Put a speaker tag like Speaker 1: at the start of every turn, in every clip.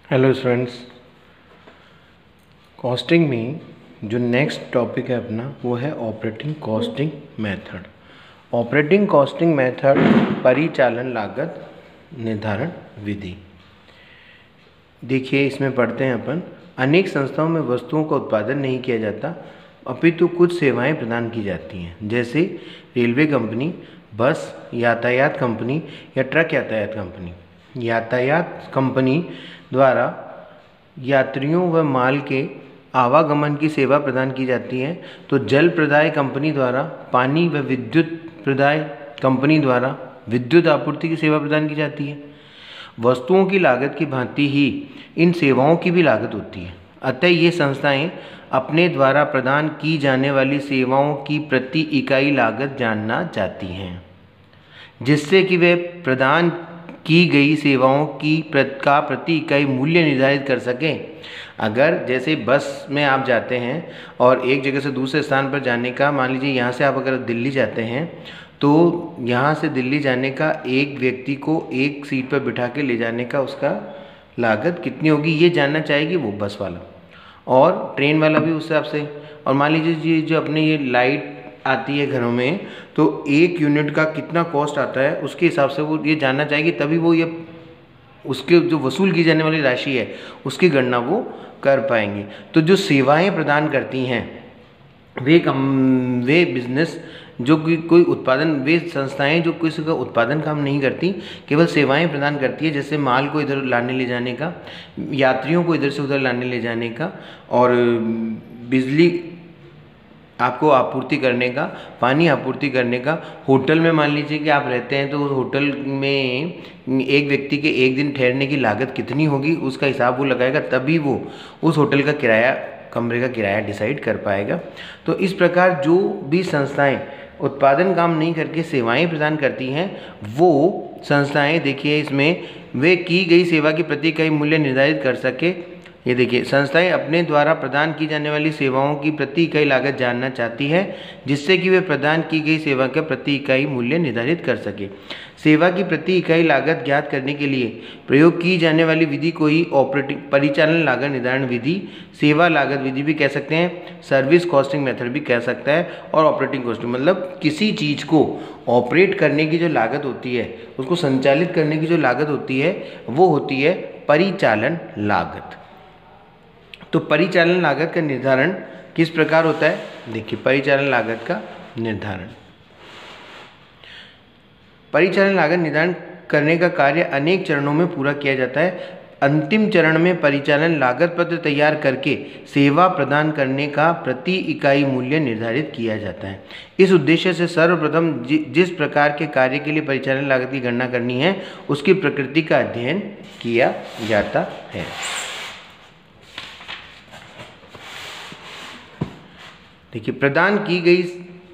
Speaker 1: Hello students. Costing में जो next topic है अपना वो है operating costing method. Operating costing method परिचालन लागत निर्धारण विधि। देखिए, इसमें पढ़ते हैं अपन। अनेक संस्थाओं में वस्तुओं का उत्पादन नहीं किया जाता अपितु कुछ सेवाएं प्रदान की जाती हैं, जैसे रेलवे कंपनी, बस यातायात कंपनी या ट्रक यातायात कंपनी। यातायात कंपनी द्वारा यात्रियों व माल के आवागमन की सेवा प्रदान की जाती है, तो जल प्रदाय कंपनी द्वारा पानी व विद्युत प्रदाय कंपनी द्वारा विद्युत आपूर्ति की सेवा प्रदान की जाती है। वस्तुओं की लागत की भांति ही इन सेवाओं की भी लागत होती है, अतः ये संस्थाएं अपने द्वारा प्रदान की जाने वाली सेवाओं की प्रति इकाई लागत जानना चाहती हैं, जिससे कि वे प्रदान की गई सेवाओं की प्रति इकाई मूल्य निर्धारित कर सकें। अगर जैसे बस में आप जाते हैं और एक जगह से दूसरे स्थान पर जाने का, मान लीजिए यहाँ से आप अगर दिल्ली जाते हैं तो यहाँ से दिल्ली जाने का एक व्यक्ति को एक सीट पर बिठा के ले जाने का उसका लागत कितनी होगी ये जानना चाहेगी वो बस वाला, और ट्रेन वाला भी उस हिसाब से। और मान लीजिए ये जो अपने ये लाइट आती है घरों में, तो एक यूनिट का कितना कॉस्ट आता है उसके हिसाब से वो ये जानना चाहेगी, तभी वो ये उसके जो वसूल की जाने वाली राशि है उसकी गणना वो कर पाएंगे। तो जो सेवाएं प्रदान करती हैं वे बिजनेस जो कोई उत्पादन, वे संस्थाएं जो किसी का उत्पादन काम नहीं करती, केवल सेवाएं प्रदान करती है, जैसे माल को इधर लाने ले जाने का, यात्रियों को इधर से उधर लाने ले जाने का, और बिजली आपको आपूर्ति करने का, पानी आपूर्ति करने का। होटल में मान लीजिए कि आप रहते हैं तो उस होटल में एक व्यक्ति के एक दिन ठहरने की लागत कितनी होगी उसका हिसाब वो लगाएगा, तभी वो उस होटल का किराया, कमरे का किराया डिसाइड कर पाएगा। तो इस प्रकार जो भी संस्थाएं उत्पादन काम नहीं करके सेवाएं प्रदान करती हैं, वो संस्थाएं, देखिए इसमें, वे की गई सेवा की प्रति इकाई मूल्य निर्धारित कर सके। ये देखिए, संस्थाएं अपने द्वारा प्रदान की जाने वाली सेवाओं की प्रति इकाई लागत जानना चाहती है, जिससे कि वे प्रदान की गई सेवा का प्रति इकाई मूल्य निर्धारित कर सके। सेवा की प्रति इकाई लागत ज्ञात करने के लिए प्रयोग की जाने वाली विधि को ही ऑपरेटिंग परिचालन लागत निर्धारण विधि, सेवा लागत विधि भी कह सकते हैं, सर्विस कॉस्टिंग मेथड भी कह सकता है, और ऑपरेटिंग कॉस्टिंग मतलब किसी चीज़ को ऑपरेट करने की जो लागत होती है, उसको संचालित करने की जो लागत होती है, वो होती है परिचालन लागत। तो परिचालन लागत का निर्धारण किस प्रकार होता है? देखिए, परिचालन लागत का निर्धारण, परिचालन लागत निर्धारण करने का कार्य अनेक चरणों में पूरा किया जाता है। अंतिम चरण में परिचालन लागत पत्र तैयार करके सेवा प्रदान करने का प्रति इकाई मूल्य निर्धारित किया जाता है। इस उद्देश्य से सर्वप्रथम जिस प्रकार के कार्य के लिए परिचालन लागत की गणना करनी है उसकी प्रकृति का अध्ययन किया जाता है। देखिए, प्रदान की गई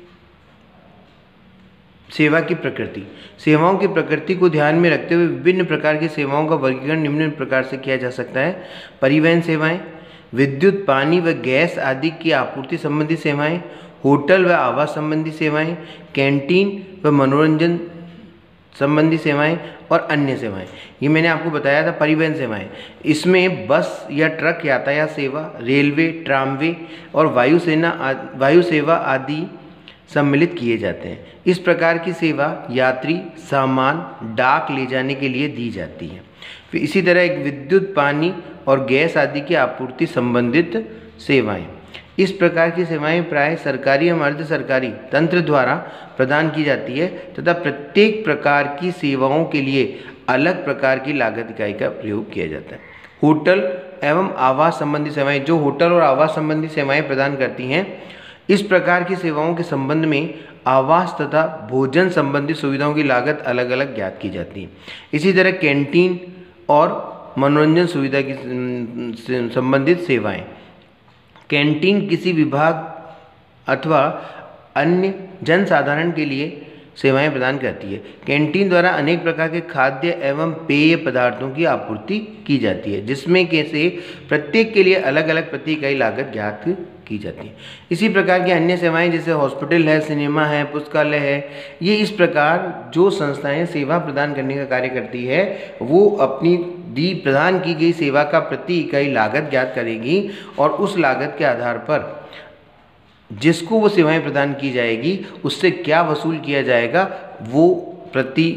Speaker 1: सेवा की प्रकृति, सेवाओं की प्रकृति को ध्यान में रखते हुए विभिन्न प्रकार की सेवाओं का वर्गीकरण निम्न प्रकार से किया जा सकता है। परिवहन सेवाएं, विद्युत, पानी व गैस आदि की आपूर्ति संबंधी सेवाएं, होटल व आवास संबंधी सेवाएं, कैंटीन व मनोरंजन संबंधी सेवाएं और अन्य सेवाएं। ये मैंने आपको बताया था परिवहन सेवाएं। इसमें बस या ट्रक यातायात सेवा, रेलवे, ट्रामवे और वायु सेवा आदि सम्मिलित किए जाते हैं। इस प्रकार की सेवा यात्री सामान डाक ले जाने के लिए दी जाती है। फिर इसी तरह एक विद्युत, पानी और गैस आदि की आपूर्ति संबंधित सेवाएं। इस प्रकार की सेवाएं प्राय सरकारी एवं अर्ध सरकारी तंत्र द्वारा प्रदान की जाती है तथा प्रत्येक प्रकार की सेवाओं के लिए अलग प्रकार की लागत इकाई का प्रयोग किया जाता है। होटल एवं आवास संबंधी सेवाएं, जो होटल और आवास संबंधी सेवाएं प्रदान करती हैं, इस प्रकार की सेवाओं के संबंध में आवास तथा भोजन संबंधी सुविधाओं की लागत अलग अलग ज्ञात की जाती है। इसी तरह कैंटीन और मनोरंजन सुविधा की संबंधित सेवाएं, कैंटीन किसी विभाग अथवा अन्य जनसाधारण के लिए सेवाएं प्रदान करती है। कैंटीन द्वारा अनेक प्रकार के खाद्य एवं पेय पदार्थों की आपूर्ति की जाती है, जिसमें के से प्रत्येक के लिए अलग अलग प्रति इकाई लागत ज्ञात की जाती है। इसी प्रकार की अन्य सेवाएं जैसे हॉस्पिटल है, सिनेमा है, पुस्तकालय है, ये इस प्रकार जो संस्थाएं सेवा प्रदान करने का कार्य करती है वो अपनी प्रदान की गई सेवा का प्रति इकाई लागत ज्ञात करेगी और उस लागत के आधार पर जिसको वो सेवाएं प्रदान की जाएगी उससे क्या वसूल किया जाएगा वो प्रति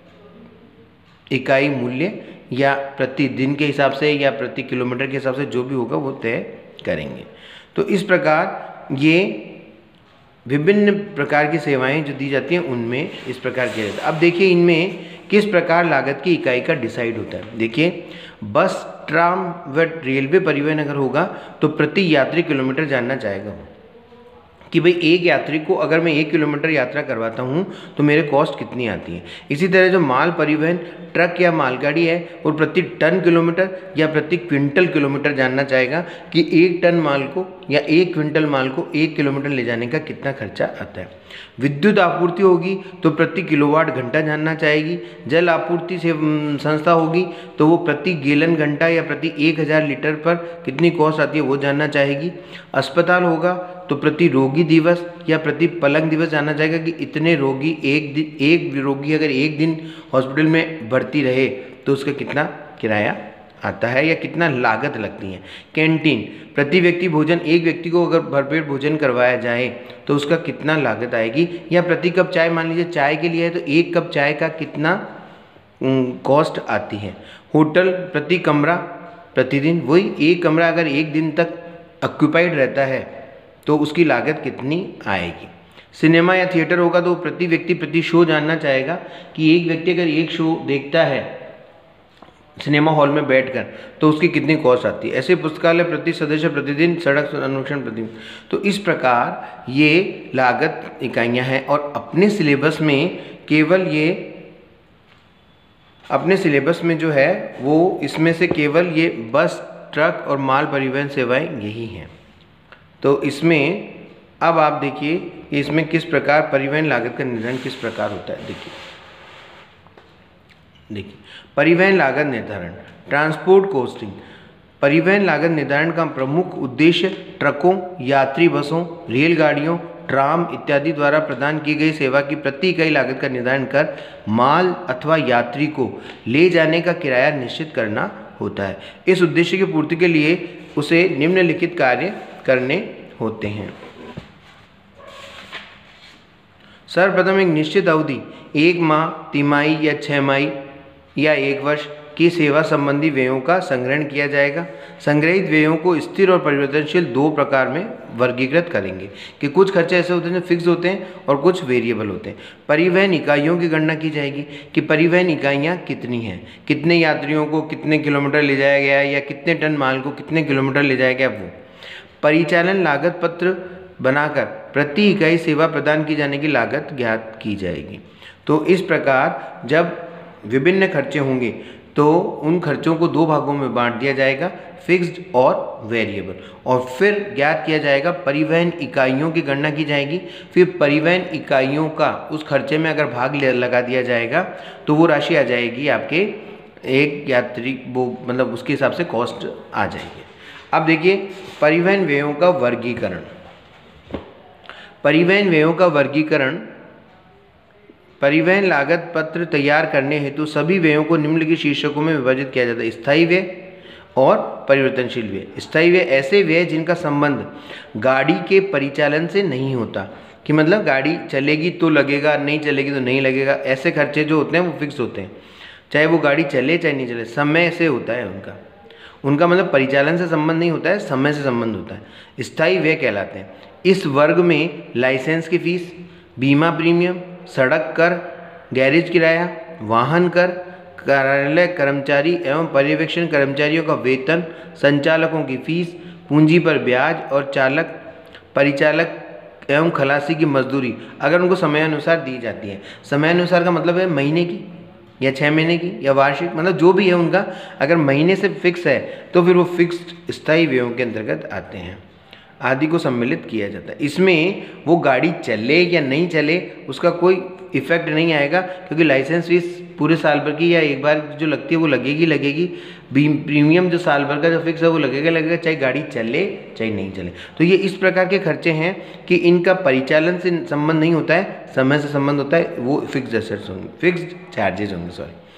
Speaker 1: इकाई मूल्य या प्रति दिन के हिसाब से या प्रति किलोमीटर के हिसाब से जो भी होगा वो तय करेंगे। तो इस प्रकार ये विभिन्न प्रकार की सेवाएं जो दी जाती हैं उनमें इस प्रकार किया जाता है। अब देखिए इनमें किस प्रकार लागत की इकाई का डिसाइड होता है। देखिए बस, ट्राम व रेलवे परिवहन अगर होगा तो प्रति यात्री किलोमीटर जानना चाहेगा कि भाई एक यात्री को अगर मैं 1 किलोमीटर यात्रा करवाता हूँ तो मेरे कॉस्ट कितनी आती है। इसी तरह जो माल परिवहन ट्रक या मालगाड़ी है वो प्रति टन किलोमीटर या प्रति क्विंटल किलोमीटर जानना चाहेगा कि 1 टन माल को या 1 क्विंटल माल को 1 किलोमीटर ले जाने का कितना खर्चा आता है। विद्युत आपूर्ति होगी तो प्रति किलोवाट घंटा जानना चाहेगी। जल आपूर्ति से संस्था होगी तो वो प्रति गैलन घंटा या प्रति 1000 लीटर पर कितनी कॉस्ट आती है वो जानना चाहेगी। अस्पताल होगा तो प्रति रोगी दिवस या प्रति पलंग दिवस जानना चाहेगा कि इतने रोगी एक रोगी अगर 1 दिन हॉस्पिटल में भर्ती रहे तो उसका कितना किराया आता है या कितना लागत लगती है। कैंटीन, प्रति व्यक्ति भोजन, एक व्यक्ति को अगर भरपेट भोजन करवाया जाए तो उसका कितना लागत आएगी। या प्रति कप चाय, मान लीजिए चाय के लिए है तो 1 कप चाय का कितना कॉस्ट आती है। होटल, प्रति कमरा प्रतिदिन, वही एक कमरा अगर 1 दिन तक ऑक्यूपाइड रहता है तो उसकी लागत कितनी आएगी। सिनेमा या थिएटर होगा तो प्रति व्यक्ति प्रति शो जानना चाहेगा कि एक व्यक्ति अगर 1 शो देखता है सिनेमा हॉल में बैठकर तो उसकी कितनी कॉस्ट आती है। ऐसे पुस्तकालय, प्रति सदस्य प्रतिदिन, सड़क अनुरक्षण प्रतिदिन। तो इस प्रकार ये लागत इकाइयाँ हैं और अपने सिलेबस में जो है वो इसमें से केवल ये बस, ट्रक और माल परिवहन सेवाएं यही हैं। तो इसमें अब आप देखिए कि इसमें किस प्रकार परिवहन लागत का निर्धारण किस प्रकार होता है। देखिए परिवहन लागत निर्धारण, ट्रांसपोर्ट कॉस्टिंग। परिवहन लागत निर्धारण का प्रमुख उद्देश्य ट्रकों, यात्री बसों, रेलगाड़ियों, ट्राम इत्यादि द्वारा प्रदान की गई सेवा की प्रति इकाई लागत का निर्धारण कर माल अथवा यात्री को ले जाने का किराया निश्चित करना होता है। इस उद्देश्य की पूर्ति के लिए उसे निम्नलिखित कार्य करने होते हैं। सर्वप्रथम एक निश्चित अवधि 1 माह, तिमाही या 6 माही या 1 वर्ष की सेवा संबंधी व्ययों का संग्रहण किया जाएगा। संग्रहित व्ययों को स्थिर और परिवर्तनशील 2 प्रकार में वर्गीकृत करेंगे कि कुछ खर्चे ऐसे होते हैं जो फिक्स होते हैं और कुछ वेरिएबल होते हैं। परिवहन इकाइयों की गणना की जाएगी कि परिवहन इकाइयाँ कितनी हैं, कितने यात्रियों को कितने किलोमीटर ले जाया गया या कितने टन माल को कितने किलोमीटर ले जाया गया वो। परिचालन लागत पत्र बनाकर प्रति इकाई सेवा प्रदान की जाने की लागत ज्ञात की जाएगी। तो इस प्रकार जब विभिन्न खर्चे होंगे तो उन खर्चों को 2 भागों में बांट दिया जाएगा, फिक्स्ड और वेरिएबल, और फिर ज्ञात किया जाएगा। परिवहन इकाइयों की गणना की जाएगी, फिर परिवहन इकाइयों का उस खर्चे में अगर भाग लगा दिया जाएगा तो वो राशि आ जाएगी आपके एक यात्री वो मतलब उसके हिसाब से कॉस्ट आ जाएगी। अब देखिए परिवहन व्ययों का वर्गीकरण। परिवहन व्ययों का वर्गीकरण, परिवहन लागत पत्र तैयार करने हेतु सभी व्ययों को निम्नलिखित शीर्षकों में विभाजित किया जाता है। स्थायी व्यय और परिवर्तनशील व्यय। स्थायी व्यय ऐसे व्यय जिनका संबंध गाड़ी के परिचालन से नहीं होता, कि मतलब गाड़ी चलेगी तो लगेगा, नहीं चलेगी तो नहीं लगेगा। ऐसे खर्चे जो होते हैं वो फिक्स होते हैं, चाहे वो गाड़ी चले चाहे नहीं चले, समय से होता है उनका मतलब परिचालन से संबंध नहीं होता है, समय से संबंध होता है। स्थायी व्यय कहलाते हैं। इस वर्ग में लाइसेंस की फीस, बीमा प्रीमियम, सड़क कर, गैरेज किराया, वाहन कर, कार्यालय कर्मचारी एवं पर्यवेक्षण कर्मचारियों का वेतन, संचालकों की फीस, पूंजी पर ब्याज और चालक, परिचालक एवं खलासी की मजदूरी अगर उनको समयानुसार दी जाती है। समयानुसार का मतलब है महीने की या 6 महीने की या वार्षिक, मतलब जो भी है उनका अगर महीने से फिक्स है तो फिर वो फिक्स्ड स्थायी व्ययों के अंतर्गत आते हैं, आदि को सम्मिलित किया जाता है। इसमें वो गाड़ी चले या नहीं चले उसका कोई इफेक्ट नहीं आएगा, क्योंकि लाइसेंस फीस पूरे साल भर की या एक बार जो लगती है वो लगेगी। प्रीमियम जो साल भर का जो फिक्स है वो लगेगा, चाहे गाड़ी चले चाहे नहीं चले। तो ये इस प्रकार के खर्चे हैं कि इनका परिचालन से संबंध नहीं होता है, समय से संबंध होता है, वो फिक्स्ड एसेट्स होंगे, फिक्स्ड चार्जेज होंगे।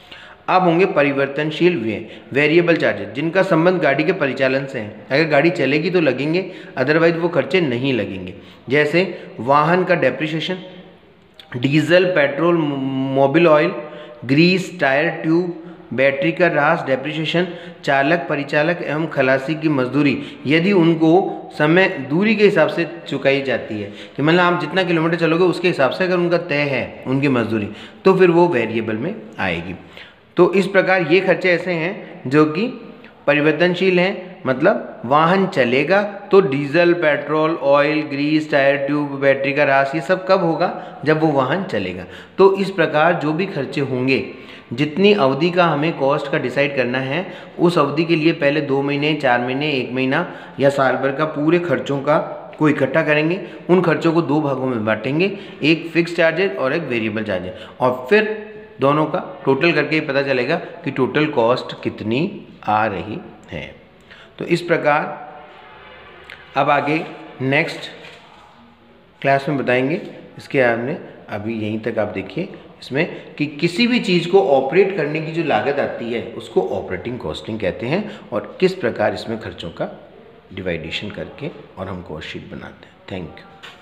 Speaker 1: अब होंगे परिवर्तनशील व्यय, वेरिएबल चार्जेस, जिनका संबंध गाड़ी के परिचालन से है। अगर गाड़ी चलेगी तो लगेंगे, अदरवाइज वो खर्चे नहीं लगेंगे। जैसे वाहन का depreciation, diesel, petrol, Mobil oil, grease, tyre, tube, battery का ह्रास, डेप्रिसिएशन, चालक, परिचालक एवं खलासी की मजदूरी यदि उनको समय दूरी के हिसाब से चुकाई जाती है, कि मतलब आप जितना किलोमीटर चलोगे उसके हिसाब से अगर उनका तय है उनकी मजदूरी, तो फिर वो वेरिएबल में आएगी। तो इस प्रकार ये खर्चे ऐसे हैं जो कि परिवर्तनशील हैं, मतलब वाहन चलेगा तो diesel, petrol, oil, grease, tyre, tube, battery का ह्रास, ये सब कब होगा? जब वो वाहन चलेगा। तो इस प्रकार जो भी खर्चे होंगे, जितनी अवधि का हमें कॉस्ट का डिसाइड करना है, उस अवधि के लिए पहले 2 महीने, 4 महीने, 1 महीना या साल भर का पूरे खर्चों का को इकट्ठा करेंगे। उन खर्चों को 2 भागों में बांटेंगे, एक फिक्स चार्जेज और एक वेरिएबल चार्जेज, और फिर दोनों का टोटल करके ही पता चलेगा कि टोटल कॉस्ट कितनी आ रही है। तो इस प्रकार अब आगे नेक्स्ट क्लास में बताएंगे। इसके हमने अभी यहीं तक आप देखिए इसमें कि किसी भी चीज़ को ऑपरेट करने की जो लागत आती है उसको ऑपरेटिंग कॉस्टिंग कहते हैं, और किस प्रकार इसमें खर्चों का डिवाइडेशन करके और हम कॉस्ट शीट बनाते हैं। Thank you.